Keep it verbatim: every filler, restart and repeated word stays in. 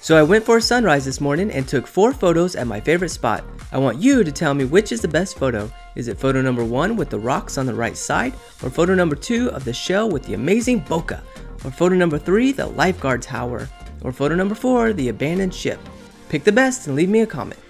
So I went for a sunrise this morning and took four photos at my favorite spot. I want you to tell me which is the best photo. Is it photo number one with the rocks on the right side, or photo number two of the shell with the amazing bokeh, or photo number three, the lifeguard tower, or photo number four, the abandoned ship? Pick the best and leave me a comment.